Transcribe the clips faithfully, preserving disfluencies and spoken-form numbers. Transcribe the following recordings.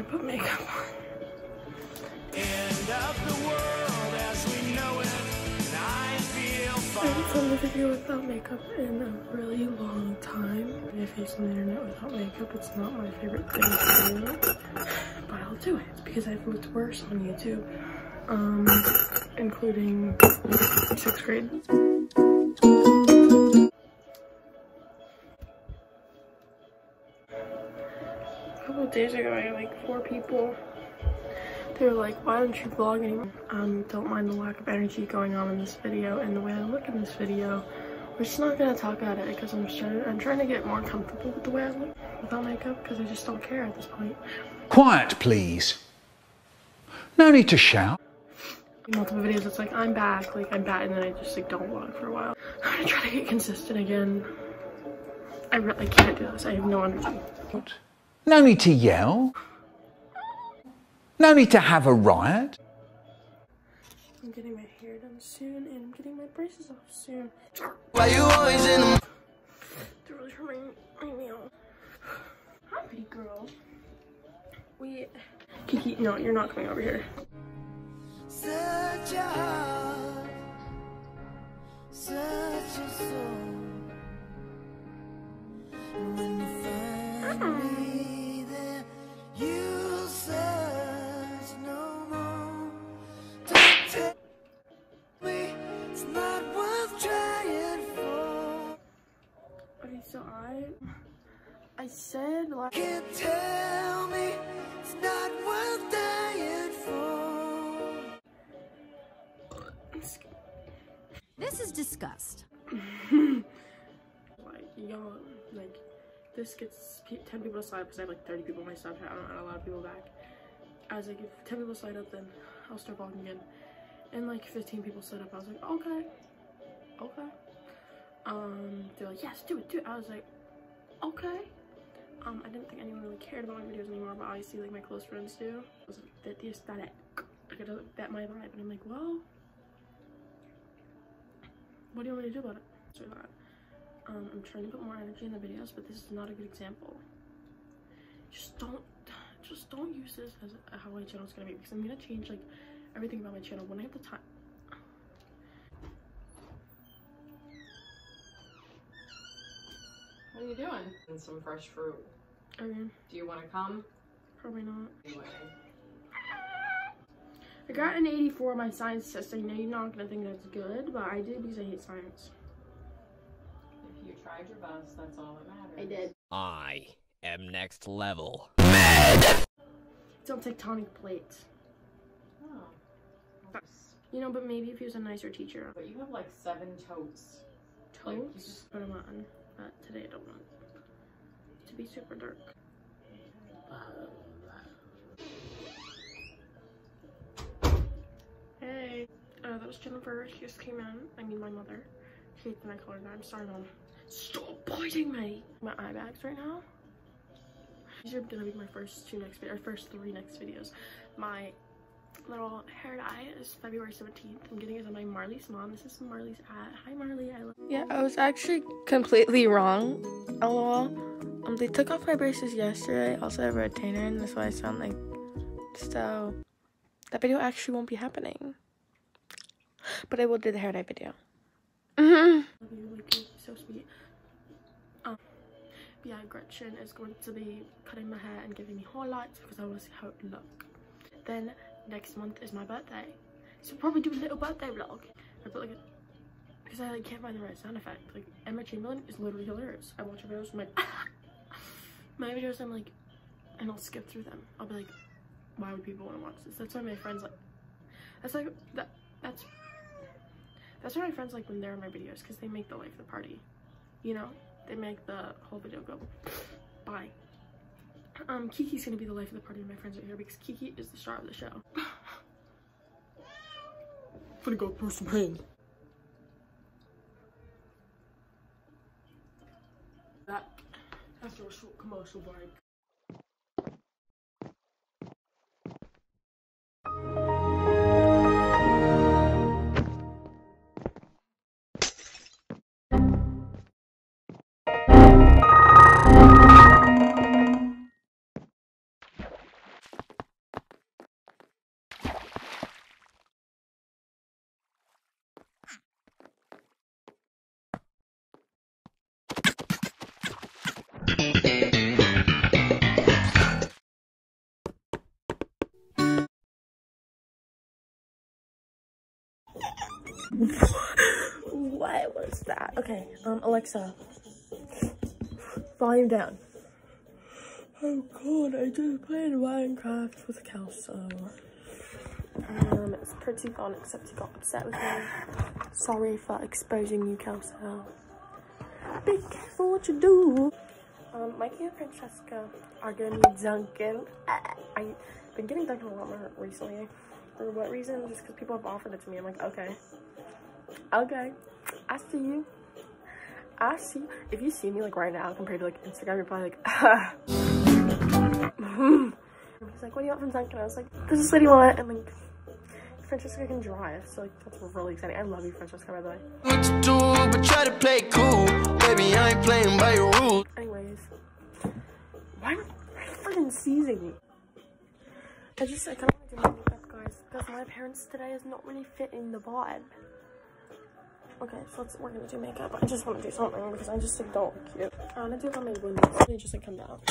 put makeup on. End of the world as we know it, and I feel I haven't filmed a video without makeup in a really long time. My face on the internet without makeup, it's not my favorite thing to do, but I'll do it because I've looked worse on YouTube, um, including sixth grade. A couple of days ago, I had like four people. They were like, why don't you vlog anymore? Um, don't mind the lack of energy going on in this video and the way I look in this video. We're just not gonna talk about it because I'm trying, I'm trying to get more comfortable with the way I look without makeup because I just don't care at this point. Quiet, please. No need to shout. In multiple videos, it's like, I'm back, like, I'm back, and then I just, like, don't vlog for a while. I'm gonna try to get consistent again. I really can't do this. I have no energy. No need to yell. No need to have a riot. I'm getting my hair done soon, and I'm getting my braces off soon. Why you always in the They're really hurting my nail. Hi, pretty girl. We... Kiki, no, you're not coming over here. such a heart, such a soul. And when you find me there, you'll search no more. Don't tell me it's not worth trying for. Okay, so I... I said like... Can't tell me it's not worth dying for. This is disgust. Like, y'all, like, this gets ten people to sign up because I have like thirty people on my Snapchat. I don't add a lot of people back. I was like, if ten people sign up, then I'll start vlogging again. And like fifteen people set up. I was like, okay, okay. Um, they're like, yes, do it, do it. I was like, okay. Um, I didn't think anyone really cared about my videos anymore, but obviously, like, my close friends do. I was like, that the aesthetic, like, it doesn't bet my vibe. And I'm like, well, what do you want me to do about it? So that. Um, I'm trying to put more energy in the videos, but this is not a good example. Just don't, just don't use this as how my channel is gonna be, because I'm gonna change, like, everything about my channel when I have the time. What are you doing? And some fresh fruit. Okay. Do you want to come? Probably not. Anyway. I got an eighty-four on my science test. I know you're not gonna think that's good, but I did because I hate science. If you tried your best, that's all that matters. I did. I am next level. It's on tectonic plates. Oh. But, you know, but maybe if he was a nicer teacher. But you have like seven totes. Like, you Totes? just- Put them on. But today I don't want it to be super dark. Hey. Uh, that was Jennifer. She just came in. I mean, my mother. She hates my color. I'm sorry, Mom. Stop biting me! My eye bags right now. These are gonna be my first two next, or first three next videos. My little hair dye is February seventeenth. I'm getting it on my Marley's mom. This is Marley's at. Hi, Marley. I love. Yeah, I was actually completely wrong. LOL. Um, they took off my braces yesterday. Also, I have a retainer, and that's why I sound like. So, that video actually won't be happening. But I will do the hair dye video. Mm-hmm. Love you, like you're so sweet. Um, yeah, Gretchen is going to be cutting my hair and giving me highlights because I want to see how it looks. Then next month is my birthday, so we'll probably do a little birthday vlog. I put like a, because I like can't find the right sound effect. Like Emma Chamberlain is literally hilarious. I watch her videos, I'm like, my videos, I'm like, and I'll skip through them. I'll be like, why would people want to watch this? That's why my friends like. That's like that. That's. That's why my friends like when they're in my videos, because they make the life of the party. You know, they make the whole video go bye. Um, Kiki's gonna be the life of the party and my friends are here because Kiki is the star of the show. I'm gonna go throw some hands. That after a short commercial break. What was that? Okay, um, Alexa, volume down. Oh god, I just played Minecraft with Kelso. Um, it's pretty fun, except he got upset with me. Sorry for exposing you, Kelso. Be careful what you do. Um, Mikey and Francesca are gonna be Dunkin'. I've been getting Dunkin' a lot more recently. For what reason? Just because people have offered it to me. I'm like, okay. Okay. I see you. I see you. If you see me like right now compared to like Instagram, you're probably like, ah. He's like, what do you want from Dunkin'? I was like, this is what you want. And like, Francesca can drive, so like that's really exciting. I love you, Francesca, by the way. What to do, but try to play cool. Baby, I ain't playing by your rules. Anyways, why are you freaking seizing me? I just, I kind of want to do my makeup, guys, because my appearance today is not really fitting the vibe. Okay, so let's, we're gonna do makeup. I just want to do something because I just like, don't look cute. I want to do it on my windows. They just like come down.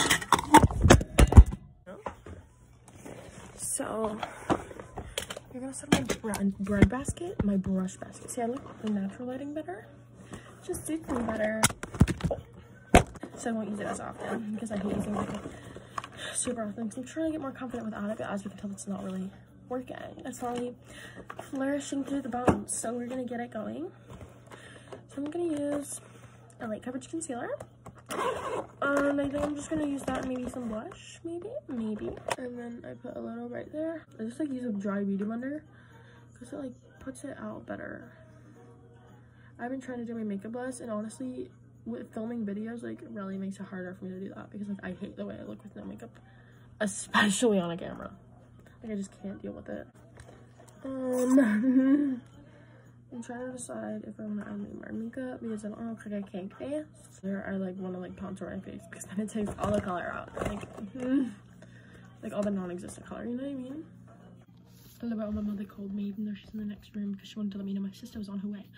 So, you're gonna set my bread, bread basket, my brush basket. See, I like the natural lighting better. Just suits me better. Oh. So I won't use it as often because I hate using makeup super often. So I'm trying to get more confident without it, but as you can tell, it's not really working. It's not really flourishing through the bones. So we're gonna get it going. So I'm gonna use a light coverage concealer. Um, I think I'm just gonna use that and maybe some blush, maybe, maybe. And then I put a little right there. I just like use a dry beauty blender because it like puts it out better. I've been trying to do my makeup less, and honestly, with filming videos, like, it really makes it harder for me to do that because like I hate the way I look with no makeup, especially on a camera. Like I just can't deal with it. Um, I'm trying to decide if I want to add any more makeup because I don't want to look like a cake face. Or I like want to like contour my face because then it takes all the color out, like, mm, like all the non-existent color. You know what I mean? I love it when my mother called me even though she's in the next room because she wanted to let me know my sister was on her way.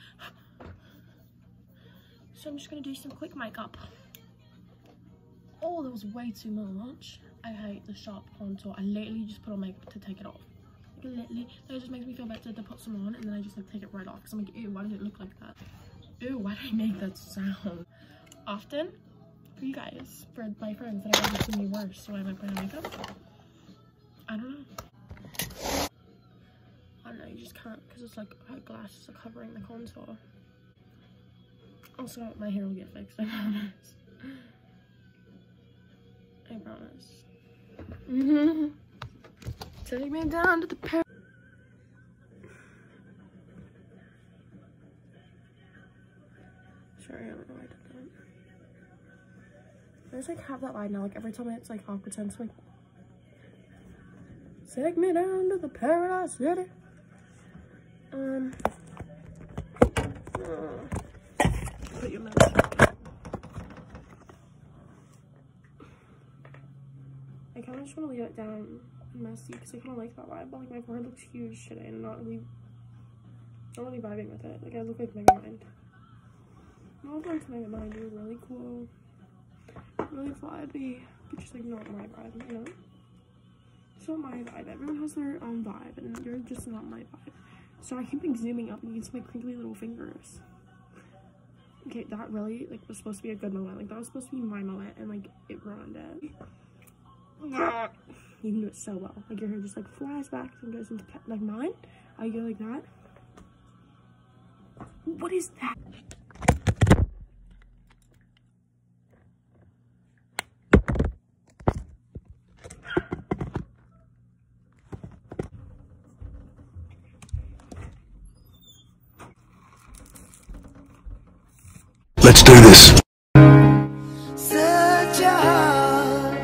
So I'm just gonna do some quick makeup. Oh, that was way too much. I hate the sharp contour. I literally just put on makeup to take it off. Like literally, that just makes me feel better to put some on and then I just like take it right off because I'm like, ew, why did it look like that? Ew, why did I make that sound? Often, for you guys, for my friends that have ever seen me worse, so I might put on makeup. I don't know. I don't know, you just can't because it's like eyeglasses are covering the contour. Also, my hair will get fixed, I promise. I promise. Mm-hmm. Take me down to the par- Sorry, I don't know why I did that. I just like have that line now, like every time it's like awkward sense, like, take me down to the paradise city. Um, uh, put your mouth. I kind of just want to leave it down messy because I kind of like that vibe, but like my forehead looks huge today and I'm not really, not really vibing with it. Like I look like Megamind. I look like Megamind, you're really cool, really vibey, but just like not my vibe, you know? It's not my vibe. Everyone has their own vibe and you're just not my vibe. So I keep like zooming up and you can see my crinkly little fingers. Okay, that really like was supposed to be a good moment. Like that was supposed to be my moment and like it ruined it. You can do it so well. Like your hair just like flies back and goes into pet like mine. I go like that. What is that? Let's do this. Such a heart.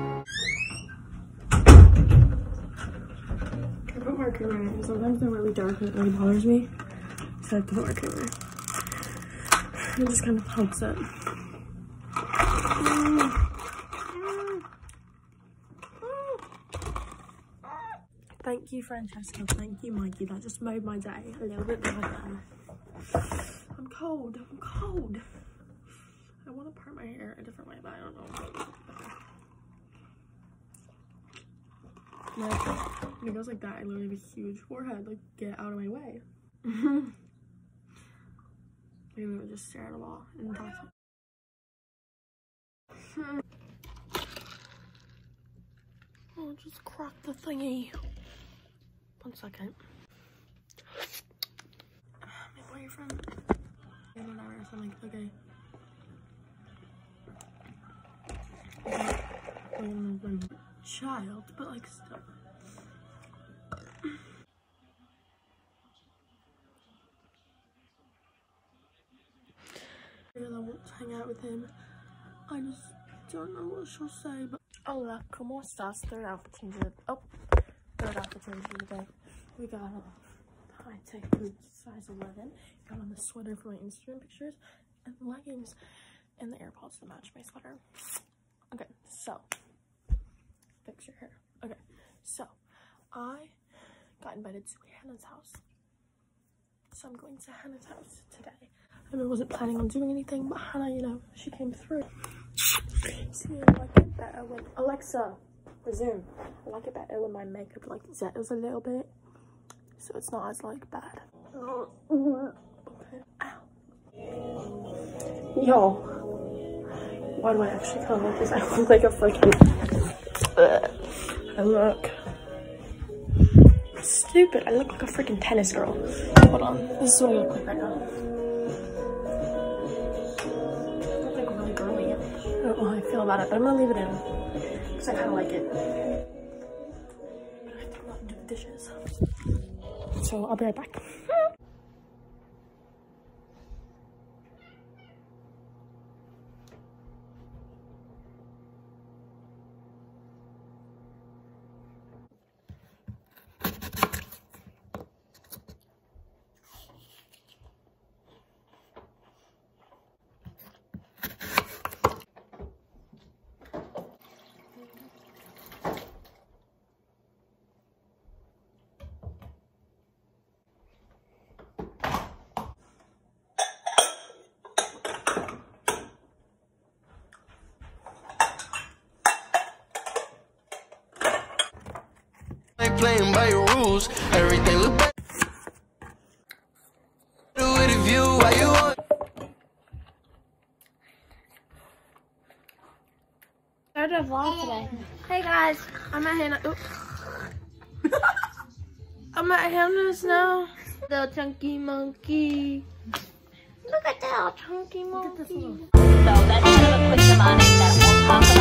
I put more creamer in it. Sometimes they're really dark and it really bothers me. So I put more creamer. It just kind of helps it. Thank you, Francesca. Thank you, Mikey. That just made my day a little bit better. I'm cold. I'm cold. I want to part my hair a different way, but I don't know. Like, when it goes like that, I literally have a huge forehead. Like, get out of my way. Maybe we'll just stare at a wall and talk. Oh, just crack the thingy. One second. My boyfriend. I don't know, or something. Okay. Um, child, but like still. I won't hang out with him. I just don't know what she'll say, but hola, ¿cómo estás? Third outfit change of oh, third outfit change of the day. We got a high tech boots, size eleven. Got on the sweater for my Instagram pictures, and leggings, and the AirPods to match my sweater. Okay, so fix your hair. Okay, so I got invited to Hannah's house, so I'm going to Hannah's house today. I wasn't planning on doing anything, but Hannah, you know, she came through. See, I like it better when Alexa, resume. I like it better when my makeup like zettles a little bit, so it's not as like bad. Okay. Ow. Yo, why do I actually come like this? I look like a freaking. I look stupid. I look like a freaking tennis girl. Hold on, this is what I look like right now. I don't know how I feel about it, but I'm gonna leave it in because I kind of like it. But I have to go out and do the dishes, so I'll be right back. Playing by your rules, everything look better with a view. Why you want? Started a vlog today. Hey guys, I'm at Hannah. Oh. I'm at Hannah's now. The chunky monkey. Look at that chunky monkey. So that's kind of a quick mnemonic that we'll talk